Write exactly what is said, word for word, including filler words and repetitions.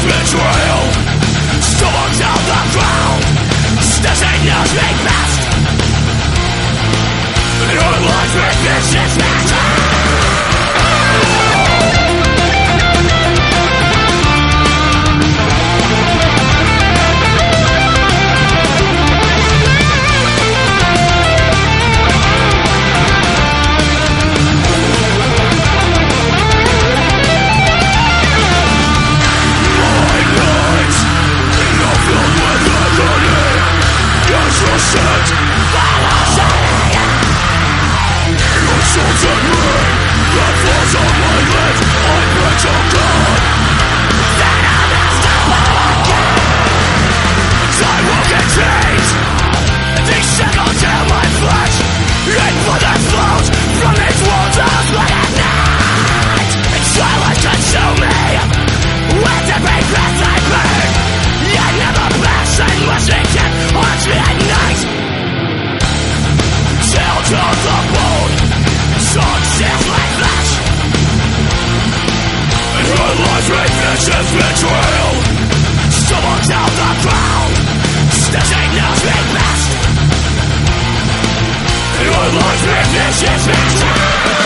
betrayal, stumbled down the ground. Snatching knows me best. Your life with vicious nature. Set your soul's in me. That falls on my lips. I pray to God that I'm still I will contain these shackles to my flesh. And blood that flows from its wounds of blood at night. And silence consume me with every breath I burn. Yet never pass unless it can haunt me at night. Till to the bone, success like flesh. And your life with vicious betrayal, stumbled down the ground. Snatching knows me best. And your life with vicious betrayal.